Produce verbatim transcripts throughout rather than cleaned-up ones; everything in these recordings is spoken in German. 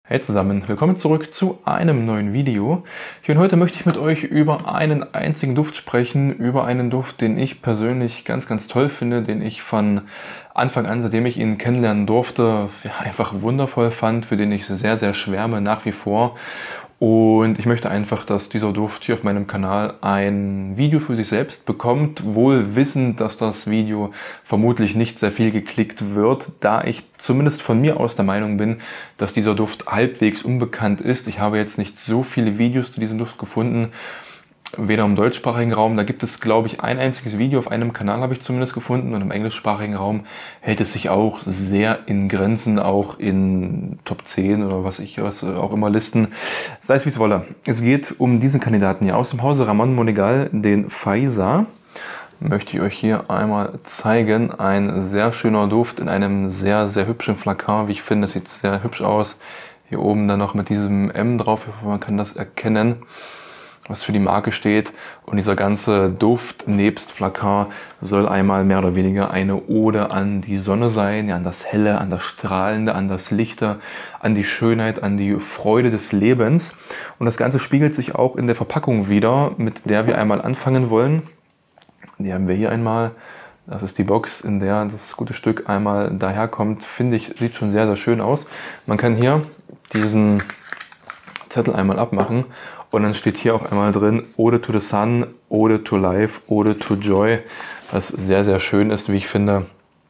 Hey zusammen, willkommen zurück zu einem neuen Video. Hier und heute möchte ich mit euch über einen einzigen Duft sprechen, über einen Duft, den ich persönlich ganz, ganz toll finde, den ich von Anfang an, seitdem ich ihn kennenlernen durfte, ja, einfach wundervoll fand, für den ich sehr, sehr schwärme nach wie vor. Und ich möchte einfach, dass dieser Duft hier auf meinem Kanal ein Video für sich selbst bekommt, wohl wissend, dass das Video vermutlich nicht sehr viel geklickt wird, da ich zumindest von mir aus der Meinung bin, dass dieser Duft halbwegs unbekannt ist. Ich habe jetzt nicht so viele Videos zu diesem Duft gefunden, weder im deutschsprachigen Raum, da gibt es, glaube ich, ein einziges Video auf einem Kanal, habe ich zumindest gefunden, und im englischsprachigen Raum hält es sich auch sehr in Grenzen, auch in Top zehn oder was ich was auch immer Listen, sei es wie es wolle. Es geht um diesen Kandidaten hier aus dem Hause Ramon Monegal, den Faisa. Möchte ich euch hier einmal zeigen. Ein sehr schöner Duft in einem sehr, sehr hübschen Flakon, wie ich finde, es sieht sehr hübsch aus. Hier oben dann noch mit diesem M drauf, ich hoffe, man kann das erkennen, was für die Marke steht. Und dieser ganze Duft nebst Flakon soll einmal mehr oder weniger eine Ode an die Sonne sein, ja, an das Helle, an das Strahlende, an das Lichte, an die Schönheit, an die Freude des Lebens. Und das Ganze spiegelt sich auch in der Verpackung wieder, mit der wir einmal anfangen wollen. Die haben wir hier einmal. Das ist die Box, in der das gute Stück einmal daherkommt. Finde ich, sieht schon sehr, sehr schön aus. Man kann hier diesen Zettel einmal abmachen. Und dann steht hier auch einmal drin, Ode to the Sun, Ode to Life, Ode to Joy, was sehr, sehr schön ist, wie ich finde.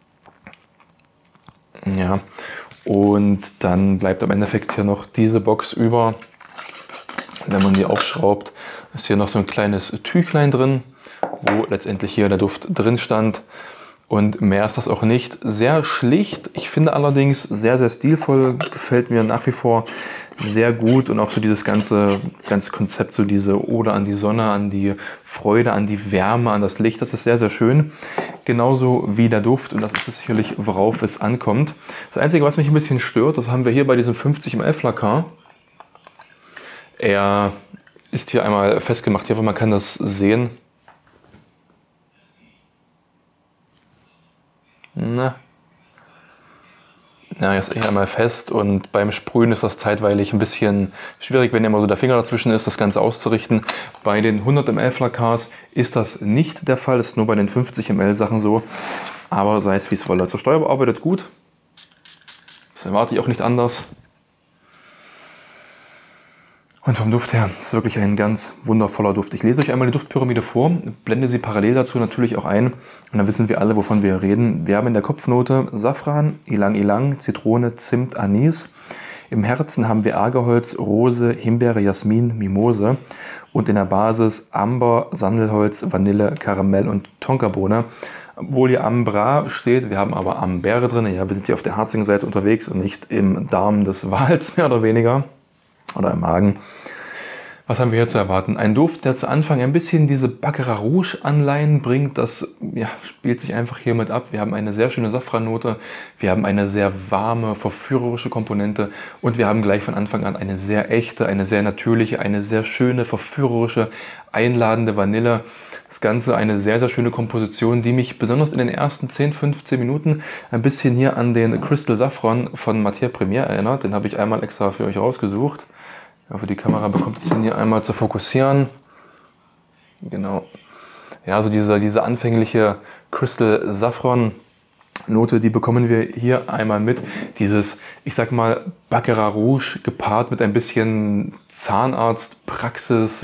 Ja, und dann bleibt im Endeffekt hier noch diese Box über. Wenn man die aufschraubt, ist hier noch so ein kleines Tüchlein drin, wo letztendlich hier der Duft drin stand. Und mehr ist das auch nicht. Sehr schlicht, ich finde allerdings sehr, sehr stilvoll, gefällt mir nach wie vor sehr gut. Und auch so dieses ganze, ganze Konzept, so diese Ode an die Sonne, an die Freude, an die Wärme, an das Licht, das ist sehr, sehr schön. Genauso wie der Duft, und das ist sicherlich, worauf es ankommt. Das Einzige, was mich ein bisschen stört, das haben wir hier bei diesem fünfzig Milliliter Flakon. Er ist hier einmal festgemacht, hier, man kann das sehen. Na. Ja, jetzt hier einmal fest, und beim Sprühen ist das zeitweilig ein bisschen schwierig, wenn immer so der Finger dazwischen ist, das Ganze auszurichten. Bei den hundert Milliliter Flakons ist das nicht der Fall, ist nur bei den fünfzig Milliliter Sachen so, aber sei es wie es wolle. Zur Steuer arbeitet gut, das erwarte ich auch nicht anders. Und vom Duft her ist wirklich ein ganz wundervoller Duft. Ich lese euch einmal die Duftpyramide vor, blende sie parallel dazu natürlich auch ein, und dann wissen wir alle, wovon wir reden. Wir haben in der Kopfnote Safran, Ylang Ylang, Zitrone, Zimt, Anis. Im Herzen haben wir Argeholz, Rose, Himbeere, Jasmin, Mimose. Und in der Basis Amber, Sandelholz, Vanille, Karamell und Tonkabohne. Obwohl hier Ambra steht, wir haben aber Ambeere drin. Ja, wir sind hier auf der harzigen Seite unterwegs und nicht im Darm des Wals, mehr oder weniger. Oder im Magen. Was haben wir hier zu erwarten? Ein Duft, der zu Anfang ein bisschen diese Baccarat Rouge Anleihen bringt. Das ja, spielt sich einfach hier mit ab. Wir haben eine sehr schöne Safrannote, wir haben eine sehr warme, verführerische Komponente, und wir haben gleich von Anfang an eine sehr echte, eine sehr natürliche, eine sehr schöne, verführerische, einladende Vanille. Das Ganze eine sehr, sehr schöne Komposition, die mich besonders in den ersten zehn, fünfzehn Minuten ein bisschen hier an den Crystal Saffron von Matière Première erinnert. Den habe ich einmal extra für euch rausgesucht. Ich hoffe, die Kamera bekommt es hier einmal zu fokussieren. Genau. Ja, also diese, diese anfängliche Crystal Saffron Note, die bekommen wir hier einmal mit. Dieses, ich sag mal, Baccarat Rouge gepaart mit ein bisschen Zahnarztpraxis,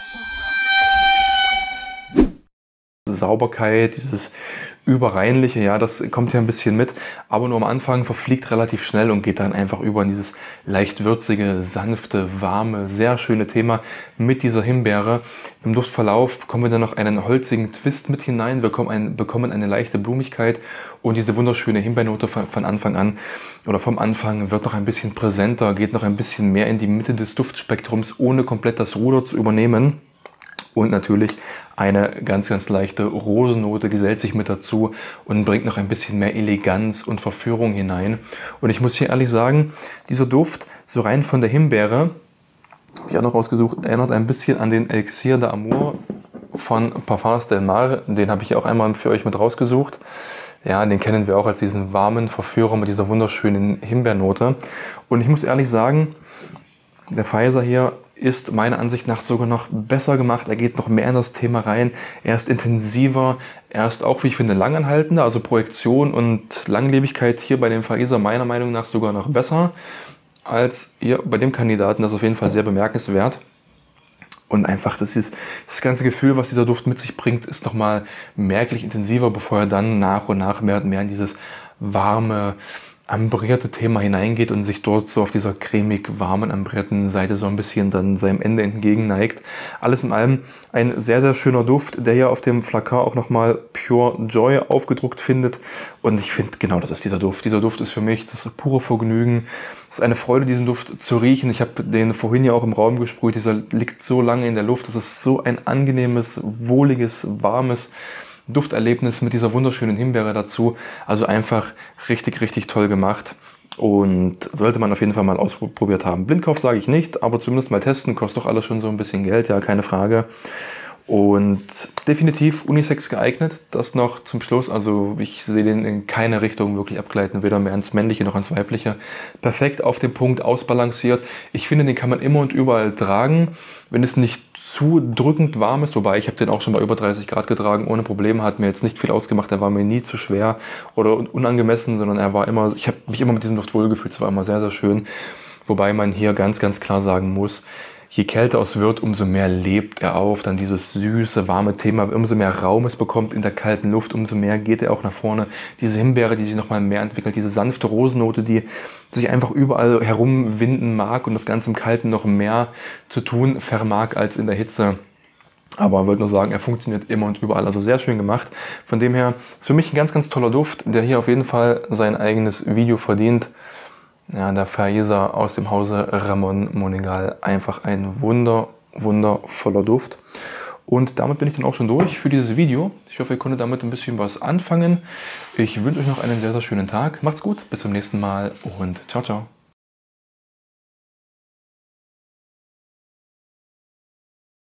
Sauberkeit, dieses Überreinliche, ja, das kommt hier ein bisschen mit, aber nur am Anfang, verfliegt relativ schnell und geht dann einfach über in dieses leicht würzige, sanfte, warme, sehr schöne Thema mit dieser Himbeere. Im Duftverlauf bekommen wir dann noch einen holzigen Twist mit hinein, wir bekommen, ein, bekommen eine leichte Blumigkeit, und diese wunderschöne Himbeernote von, von Anfang an oder vom Anfang wird noch ein bisschen präsenter, geht noch ein bisschen mehr in die Mitte des Duftspektrums, ohne komplett das Ruder zu übernehmen. Und natürlich eine ganz, ganz leichte Rosennote gesellt sich mit dazu und bringt noch ein bisschen mehr Eleganz und Verführung hinein. Und ich muss hier ehrlich sagen, dieser Duft, so rein von der Himbeere, habe ich auch noch rausgesucht, erinnert ein bisschen an den Elixir d'Amour von Parfums Del Mar. Den habe ich auch einmal für euch mit rausgesucht. Ja, den kennen wir auch als diesen warmen Verführer mit dieser wunderschönen Himbeernote. Und ich muss ehrlich sagen, Der Pfizer hier ist meiner Ansicht nach sogar noch besser gemacht. Er geht noch mehr in das Thema rein. Er ist intensiver. Er ist auch, wie ich finde, langanhaltender. Also Projektion und Langlebigkeit hier bei dem Pfizer meiner Meinung nach sogar noch besser als hier bei dem Kandidaten. Das ist auf jeden Fall sehr bemerkenswert. Und einfach das, ist, das ganze Gefühl, was dieser Duft mit sich bringt, ist nochmal merklich intensiver, bevor er dann nach und nach mehr und mehr in dieses warme, ambrierte Thema hineingeht und sich dort so auf dieser cremig warmen, ambrierten Seite so ein bisschen dann seinem Ende entgegen neigt. Alles in allem ein sehr, sehr schöner Duft, der hier auf dem Flakon auch nochmal Pure Joy aufgedruckt findet. Und ich finde, genau das ist dieser Duft. Dieser Duft ist für mich das pure Vergnügen. Es ist eine Freude, diesen Duft zu riechen. Ich habe den vorhin ja auch im Raum gesprüht. Dieser liegt so lange in der Luft. Das ist so ein angenehmes, wohliges, warmes Dufterlebnis mit dieser wunderschönen Himbeere dazu. Also einfach richtig, richtig toll gemacht. Und sollte man auf jeden Fall mal ausprobiert haben. Blindkauf sage ich nicht, aber zumindest mal testen. Kostet doch alles schon so ein bisschen Geld, ja, keine Frage. Und definitiv Unisex geeignet. Das noch zum Schluss. Also ich sehe den in keine Richtung wirklich abgleiten, weder mehr ins Männliche noch ins Weibliche. Perfekt auf dem Punkt ausbalanciert. Ich finde, den kann man immer und überall tragen, wenn es nicht zu drückend warm ist. Wobei, ich habe den auch schon bei über dreißig Grad getragen, ohne Probleme. Hat mir jetzt nicht viel ausgemacht. Er war mir nie zu schwer oder unangemessen, sondern er war immer, ich habe mich immer mit diesem Duft wohlgefühlt. Es war immer sehr, sehr schön. Wobei man hier ganz, ganz klar sagen muss, je kälter es wird, umso mehr lebt er auf. Dann dieses süße, warme Thema, umso mehr Raum es bekommt in der kalten Luft, umso mehr geht er auch nach vorne. Diese Himbeere, die sich nochmal mehr entwickelt, diese sanfte Rosennote, die sich einfach überall herumwinden mag und das Ganze im Kalten noch mehr zu tun vermag als in der Hitze. Aber ich würde nur sagen, er funktioniert immer und überall, also sehr schön gemacht. Von dem her ist für mich ein ganz, ganz toller Duft, der hier auf jeden Fall sein eigenes Video verdient. Ja, der Pfizer aus dem Hause Ramon Monegal, einfach ein wunder, wundervoller Duft. Und damit bin ich dann auch schon durch für dieses Video. Ich hoffe, ihr konntet damit ein bisschen was anfangen. Ich wünsche euch noch einen sehr, sehr schönen Tag. Macht's gut, bis zum nächsten Mal und ciao, ciao.